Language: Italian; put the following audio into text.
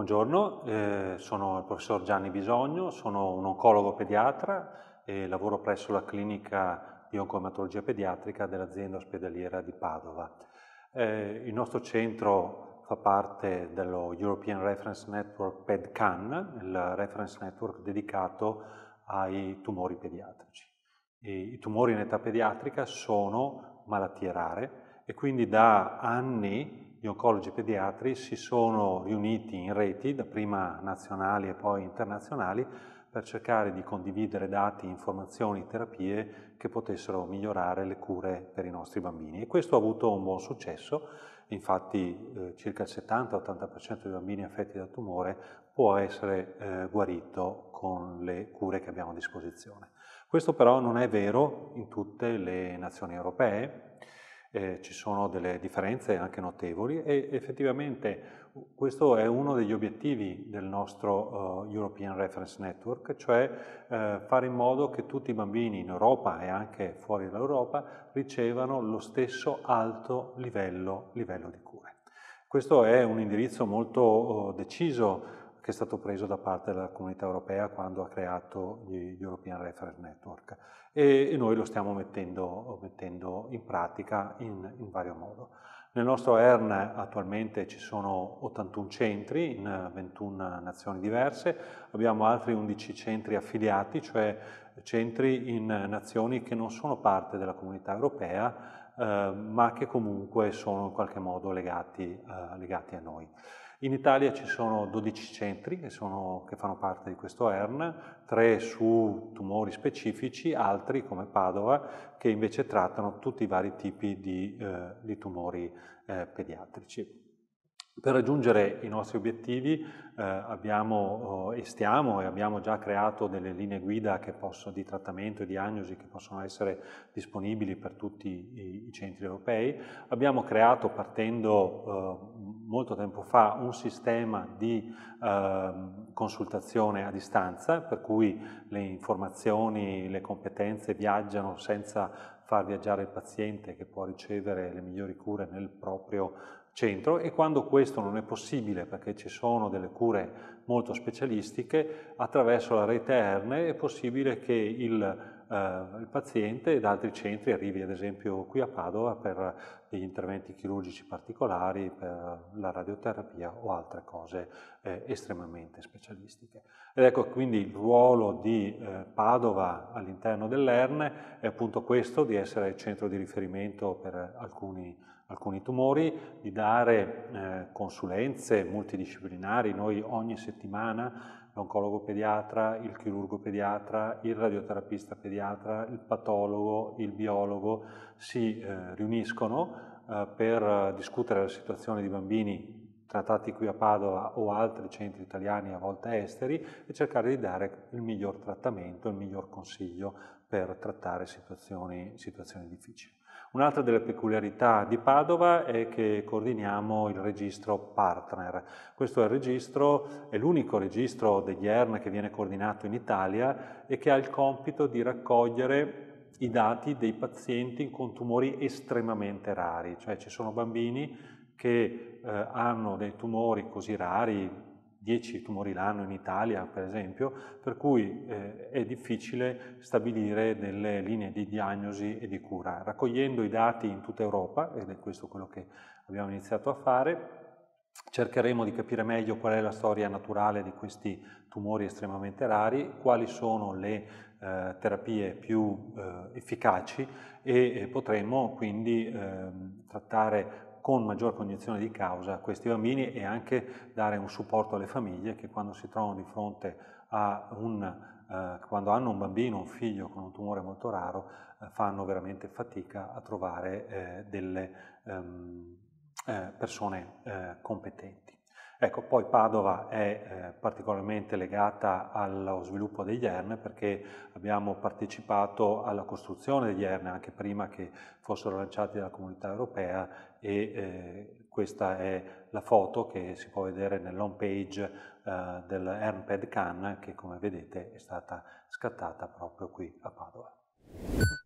Buongiorno, sono il professor Gianni Bisogno, sono un oncologo pediatra e lavoro presso la clinica di oncoematologia pediatrica dell'azienda ospedaliera di Padova. Il nostro centro fa parte dello European Reference Network PEDCAN, il reference network dedicato ai tumori pediatrici. I tumori in età pediatrica sono malattie rare e quindi da anni gli oncologi pediatri si sono riuniti in reti, dapprima nazionali e poi internazionali, per cercare di condividere dati, informazioni, terapie che potessero migliorare le cure per i nostri bambini. E questo ha avuto un buon successo, infatti circa il 70-80% dei bambini affetti da tumore può essere guarito con le cure che abbiamo a disposizione. Questo però non è vero in tutte le nazioni europee. Ci sono delle differenze anche notevoli e effettivamente questo è uno degli obiettivi del nostro European Reference Network, cioè fare in modo che tutti i bambini in Europa e anche fuori dall'Europa ricevano lo stesso alto livello di cure. Questo è un indirizzo molto deciso che è stato preso da parte della Comunità Europea quando ha creato gli European Reference Network e noi lo stiamo mettendo in pratica in vario modo. Nel nostro ERN attualmente ci sono 81 centri in 21 nazioni diverse, abbiamo altri 11 centri affiliati, cioè centri in nazioni che non sono parte della Comunità Europea, ma che comunque sono in qualche modo legati a noi. In Italia ci sono 12 centri che fanno parte di questo ERN, 3 su tumori specifici, altri come Padova che invece trattano tutti i vari tipi di tumori pediatrici. Per raggiungere i nostri obiettivi abbiamo già creato delle linee guida di trattamento e diagnosi che possono essere disponibili per tutti i centri europei. Abbiamo creato, partendo molto tempo fa, un sistema di consultazione a distanza, per cui le informazioni, le competenze viaggiano senza far viaggiare il paziente, che può ricevere le migliori cure nel proprio centro, e quando questo non è possibile perché ci sono delle cure molto specialistiche, attraverso la rete ERN è possibile che il paziente da altri centri arrivi ad esempio qui a Padova per degli interventi chirurgici particolari, per la radioterapia o altre cose estremamente specialistiche. Ed ecco quindi il ruolo di Padova all'interno dell'ERN è appunto questo, di essere centro di riferimento per alcuni tumori, di dare consulenze multidisciplinari. Noi ogni settimana l'oncologo pediatra, il chirurgo pediatra, il radioterapista pediatra, il patologo, il biologo si riuniscono per discutere la situazione di bambini trattati qui a Padova o altri centri italiani, a volte esteri, e cercare di dare il miglior trattamento, il miglior consiglio per trattare situazioni difficili. Un'altra delle peculiarità di Padova è che coordiniamo il registro partner. Questo è l'unico registro degli ERN che viene coordinato in Italia e che ha il compito di raccogliere i dati dei pazienti con tumori estremamente rari, cioè ci sono bambini che hanno dei tumori così rari, 10 tumori l'anno in Italia per esempio, per cui è difficile stabilire delle linee di diagnosi e di cura. Raccogliendo i dati in tutta Europa, ed è questo quello che abbiamo iniziato a fare, cercheremo di capire meglio qual è la storia naturale di questi tumori estremamente rari, quali sono le terapie più efficaci e potremo quindi trattare con maggior cognizione di causa questi bambini e anche dare un supporto alle famiglie che quando si trovano di fronte quando hanno un bambino, un figlio con un tumore molto raro, fanno veramente fatica a trovare delle persone competenti. Ecco, poi Padova è particolarmente legata allo sviluppo degli ERN perché abbiamo partecipato alla costruzione degli ERN anche prima che fossero lanciati dalla Comunità Europea e questa è la foto che si può vedere nell'home page dell'ERN PEDCAN che come vedete è stata scattata proprio qui a Padova.